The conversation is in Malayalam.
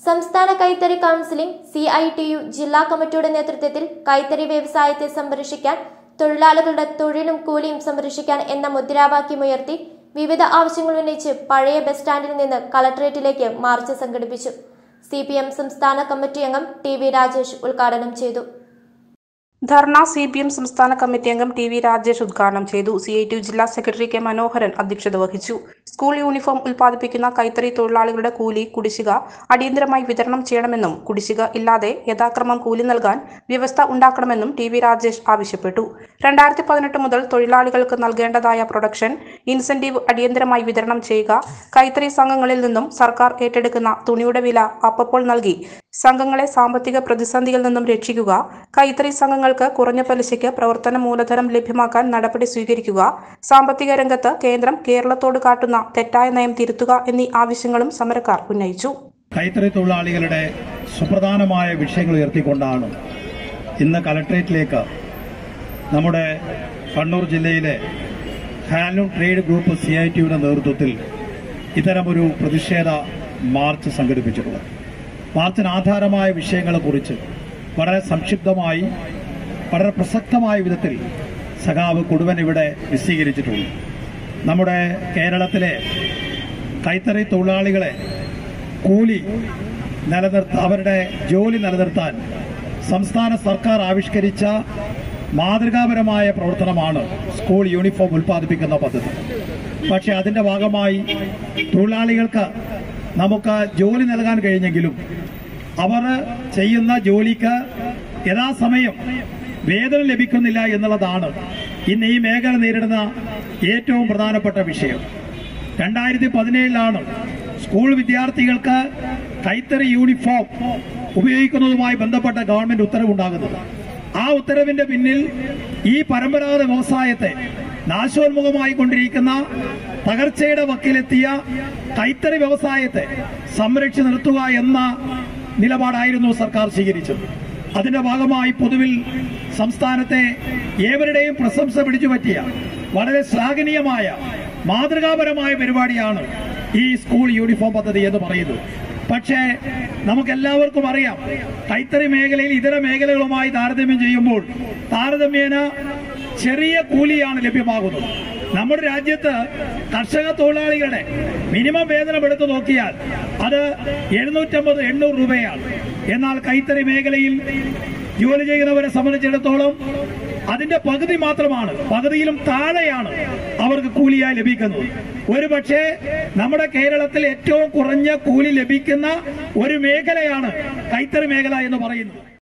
സംസ്ഥാന കൈത്തറി കൗൺസിലിംഗ് CITU ജില്ലാ കമ്മിറ്റിയുടെ നേതൃത്വത്തിൽ കൈത്തറി വ്യവസായത്തെ സംരക്ഷിക്കാൻ, തൊഴിലാളികളുടെ തൊഴിലും കൂലിയും സംരക്ഷിക്കാൻ എന്ന മുദ്രാവാക്യമുയർത്തി വിവിധ ആവശ്യങ്ങൾ ഉന്നയിച്ച് പഴയ ബസ് സ്റ്റാൻഡിൽ നിന്ന് കളക്ടറേറ്റിലേക്ക് മാർച്ച് സംഘടിപ്പിച്ചു. CPM സംസ്ഥാന കമ്മിറ്റി അംഗം TV രാജേഷ് ഉദ്ഘാടനം ചെയ്തു. ധർണ CPM സംസ്ഥാന കമ്മിറ്റി അംഗം TV രാജേഷ് ഉദ്ഘാടനം ചെയ്തു. CITU ജില്ലാ സെക്രട്ടറി K മനോഹരൻ അധ്യക്ഷത വഹിച്ചു. സ്കൂൾ യൂണിഫോം ഉൽപ്പാദിപ്പിക്കുന്ന കൈത്തറി തൊഴിലാളികളുടെ കൂലി കുടിശ്ശിക അടിയന്തരമായി വിതരണം ചെയ്യണമെന്നും കുടിശ്ശിക ഇല്ലാതെ യഥാക്രമം കൂലി നൽകാൻ വ്യവസ്ഥ ഉണ്ടാക്കണമെന്നും TV രാജേഷ് ആവശ്യപ്പെട്ടു. 2018 മുതൽ തൊഴിലാളികൾക്ക് നൽകേണ്ടതായ പ്രൊഡക്ഷൻ ഇൻസെന്റീവ് അടിയന്തരമായി വിതരണം ചെയ്യുക, കൈത്തറി സംഘങ്ങളിൽ നിന്നും സർക്കാർ ഏറ്റെടുക്കുന്ന തുണിയുടെ വില അപ്പോൾ നൽകി സംഘങ്ങളെ സാമ്പത്തിക പ്രതിസന്ധിയിൽ നിന്നും രക്ഷിക്കുക, കൈത്തറി സംഘങ്ങൾക്ക് കുറഞ്ഞ പലിശയ്ക്ക് പ്രവർത്തന മൂലധനം ലഭ്യമാക്കാൻ നടപടി സ്വീകരിക്കുക, സാമ്പത്തിക രംഗത്ത് കേന്ദ്രം കേരളത്തോട് കാട്ടുന്ന തെറ്റായ നയം തിരുത്തുക എന്നീ ആവശ്യങ്ങളും സമരക്കാർ ഉന്നയിച്ചു. കൈത്തറി തൊഴിലാളികളുടെ സുപ്രധാനമായ വിഷയങ്ങൾ ഉയർത്തിക്കൊണ്ടാണ് ഇന്ന് കളക്ടറേറ്റിലേക്ക് നമ്മുടെ കണ്ണൂർ ജില്ലയിലെ ഹാൻഡ്ലൂം ട്രേഡ് ഗ്രൂപ്പ് CITUയുടെ നേതൃത്വത്തിൽ ഇത്തരമൊരു പ്രതിഷേധ മാർച്ച് സംഘടിപ്പിച്ചിട്ടുള്ളത്. മാർച്ചിന് ആധാരമായ വിഷയങ്ങളെക്കുറിച്ച് വളരെ സംക്ഷിപ്തമായി വളരെ പ്രസക്തമായ വിധത്തിൽ സഖാവ് കൊടുവൻ ഇവിടെ വിശദീകരിച്ചിട്ടുണ്ട്. നമ്മുടെ കേരളത്തിലെ കൈത്തറി തൊഴിലാളികളെ കൂലി അവരുടെ ജോലി നിലനിർത്താൻ സംസ്ഥാന സർക്കാർ ആവിഷ്കരിച്ച മാതൃകാപരമായ പ്രവർത്തനമാണ് സ്കൂൾ യൂണിഫോം ഉൽപ്പാദിപ്പിക്കുന്ന പദ്ധതി. പക്ഷെ അതിന്റെ ഭാഗമായി തൊഴിലാളികൾക്ക് നമുക്ക് ജോലി നൽകാൻ കഴിഞ്ഞെങ്കിലും അവർ ചെയ്യുന്ന ജോലിക്ക് യഥാസമയം വേതനം ലഭിക്കുന്നില്ല എന്നുള്ളതാണ് ഇന്ന് ഈ മേഖല നേരിടുന്ന ഏറ്റവും പ്രധാനപ്പെട്ട വിഷയം. 2017 സ്കൂൾ വിദ്യാർത്ഥികൾക്ക് കൈത്തറി യൂണിഫോം ഉപയോഗിക്കുന്നതുമായി ബന്ധപ്പെട്ട ഗവൺമെന്റ് ഉത്തരവുണ്ടാകുന്നത്. ആ ഉത്തരവിന്റെ പിന്നിൽ ഈ പരമ്പരാഗത വ്യവസായത്തെ നാശോന്മുഖമായി കൊണ്ടിരിക്കുന്ന തകർച്ചയുടെ വക്കിലെത്തിയ കൈത്തറി വ്യവസായത്തെ സംരക്ഷിച്ചു നിർത്തുക എന്ന നിലപാടായിരുന്നു സർക്കാർ സ്വീകരിച്ചത്. അതിന്റെ ഭാഗമായി പൊതുവിൽ സംസ്ഥാനത്തെ ഏവരുടെയും പ്രശംസ പിടിച്ചുപറ്റിയ വളരെ ശ്ലാഘനീയമായ മാതൃകാപരമായ പരിപാടിയാണ് ഈ സ്കൂൾ യൂണിഫോം പദ്ധതി എന്ന് പറയുന്നത്. പക്ഷേ നമുക്കെല്ലാവർക്കും അറിയാം, കൈത്തറി മേഖലയിൽ ഇതര മേഖലകളുമായി താരതമ്യം ചെയ്യുമ്പോൾ താരതമ്യേന ചെറിയ കൂലിയാണ് ലഭ്യമാകുന്നത്. നമ്മുടെ രാജ്യത്ത് കർഷക തൊഴിലാളികളുടെ മിനിമം വേതനം എടുത്തു നോക്കിയാൽ അത് 750-800 രൂപയാണ്. എന്നാൽ കൈത്തറി മേഖലയിൽ ജോലി ചെയ്യുന്നവരെ സംബന്ധിച്ചിടത്തോളം അതിന്റെ പകുതി മാത്രമാണ്, പകുതിയിലും താഴെയാണ് അവർക്ക് കൂലിയായി ലഭിക്കുന്നത്. ഒരുപക്ഷെ നമ്മുടെ കേരളത്തിൽ ഏറ്റവും കുറഞ്ഞ കൂലി ലഭിക്കുന്ന ഒരു മേഖലയാണ് കൈത്തറി മേഖല എന്ന് പറയുന്നത്.